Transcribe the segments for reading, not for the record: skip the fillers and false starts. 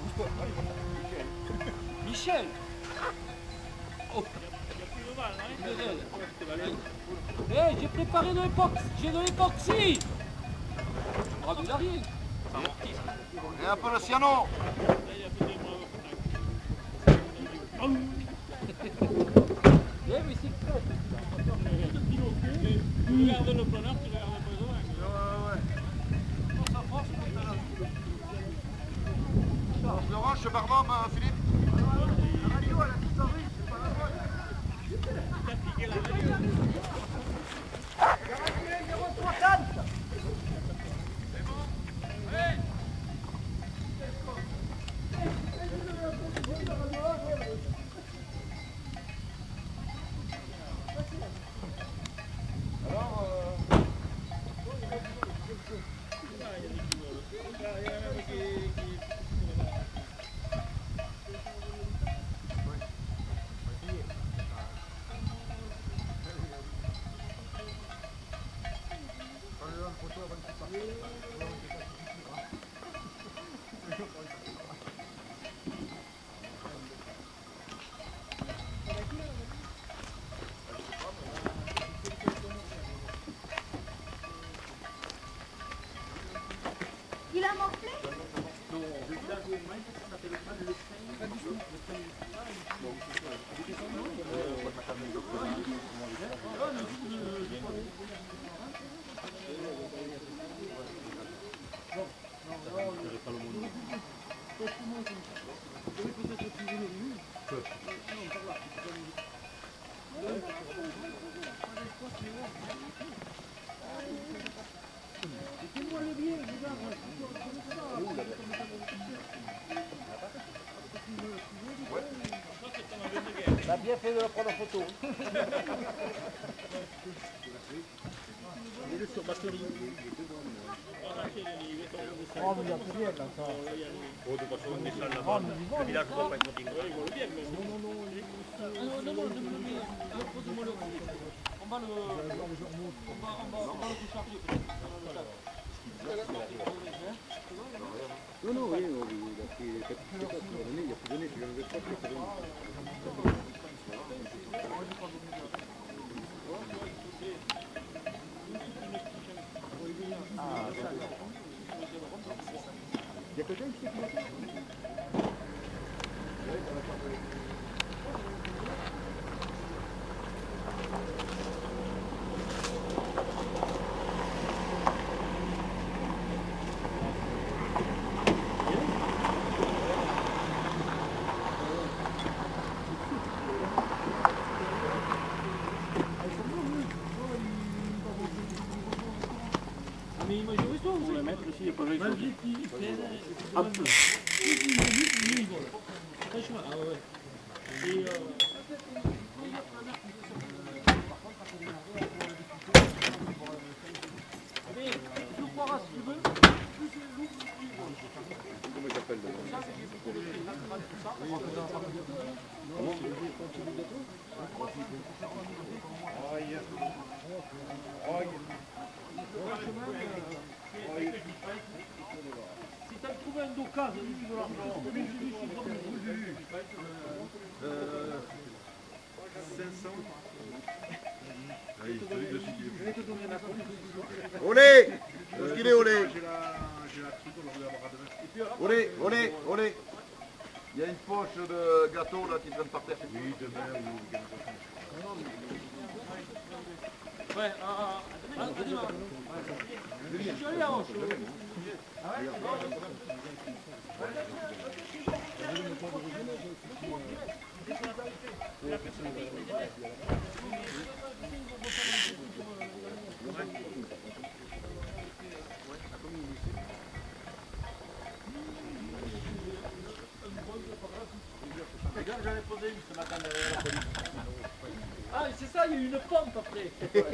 bouge pas. Michel. Oh. Eh, j'ai préparé de l'époxy. J'ai de l'époxy. Bravo, il a rien. Et un peu de cyano. Eh, mais c'est clair. Tu regardes le planeur, tu regardes le besoin. Laurent, je barbe, Philippe. La radio, elle a disparu, c'est pas la bonne. T'as piqué la radio. Garantie 0,60. Il a morflé? T'as bien fait de la prendre en photo. Il est sur batterie. Oh, mais il n'y a plus rien là, ça. Oh, de toute façon, on est là là-bas. Le village ne va pas être continué. Il vole bien, mais Non, pose-moi le. On va le recharger peut-être. Non, oui, il a pris 4 il a plus donné, tu viens de mettre 3 il a donné. Il y a quelqu'un qui sait qui l'a fait? mais imaginez ça, vous allez mettre ici, il n'y a pas de raison. Hop. Franchement, ah ouais. Et Allez, je crois si tu veux. Comment il s'appelle Si tu as trouvé un d'occasion, tu veux l'argent. 500. Olé! Où qu'il est, Olé? Olé! Il y a une poche de gâteau là qui traîne par terre. Oui, demain ou Ouais, je suis allé à Anche. Regarde, j'en ai posé une ce matin derrière la police. Ah, c'est ça, il y a eu une pompe après.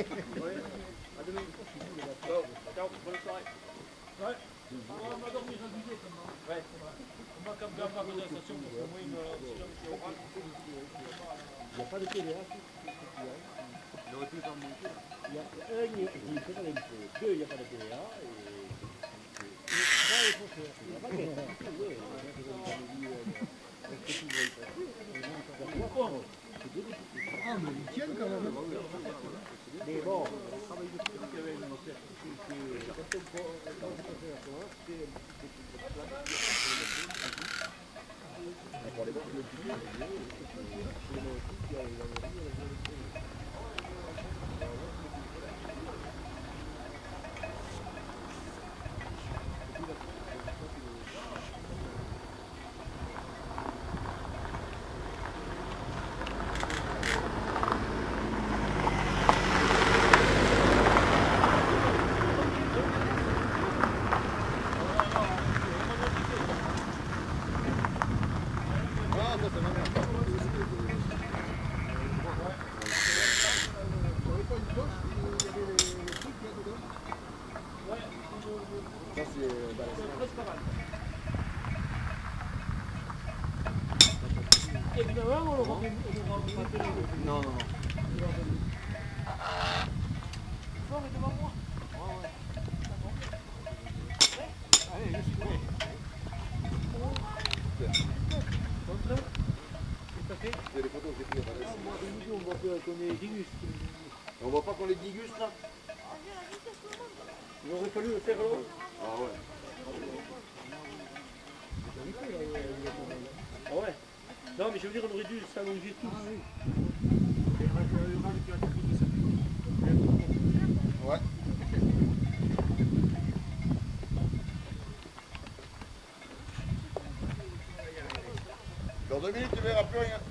bonne soirée. Ouais. On va dormir à Guzet maintenant. Ouais. On va quand même faire de la station parce que moi, il me c'est oral. Il n'y a pas de TDA. Il aurait pu s'en manquer. Il y a un, il est très bien. Deux, il n'y a pas de TDA. Et 3, Ah, mais ils tiennent quand même. Mais bon, Ça, c'est balèze. évidemment, on l'aura pas Non, non, non. fort et devant moi. Allez, je suis prêt. Il y a des photos que j'ai prises à balèze. On voit qu'on est déguste. On voit pas qu'on les déguste là? Il aurait fallu le faire là. Ah ouais. Ah ouais. Non, mais je veux dire, on aurait dû s'allonger tous. Ouais. Dans 2 minutes, tu verras plus rien.